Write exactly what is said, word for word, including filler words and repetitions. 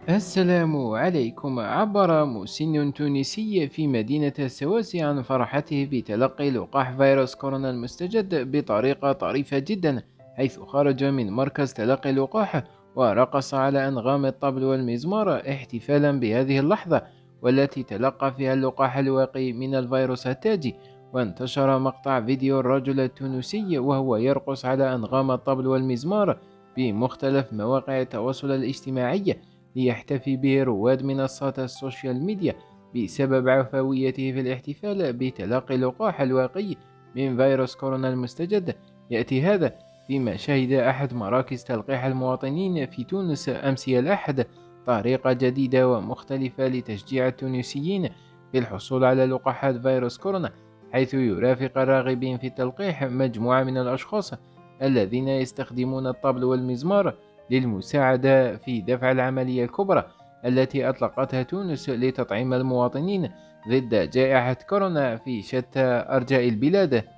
السلام عليكم. عبر مسن تونسي في مدينة السواسي عن فرحته بتلقي لقاح فيروس كورونا المستجد بطريقة طريفة جدا، حيث خرج من مركز تلقي اللقاح ورقص على أنغام الطبل والمزمار احتفالا بهذه اللحظة، والتي تلقى فيها اللقاح الواقي من الفيروس التاجي. وانتشر مقطع فيديو الرجل التونسي وهو يرقص على أنغام الطبل والمزمار بمختلف مواقع التواصل الاجتماعي، ليحتفي به رواد منصات السوشيال ميديا بسبب عفويته في الاحتفال بتلقي اللقاح الواقي من فيروس كورونا المستجد. يأتي هذا فيما شهد أحد مراكز تلقيح المواطنين في تونس أمس الأحد طريقة جديدة ومختلفة لتشجيع التونسيين في الحصول على لقاحات فيروس كورونا، حيث يرافق الراغبين في التلقيح مجموعة من الأشخاص الذين يستخدمون الطبل والمزمار للمساعدة في دفع العملية الكبرى التي أطلقتها تونس لتطعيم المواطنين ضد جائحة كورونا في شتى أرجاء البلاد.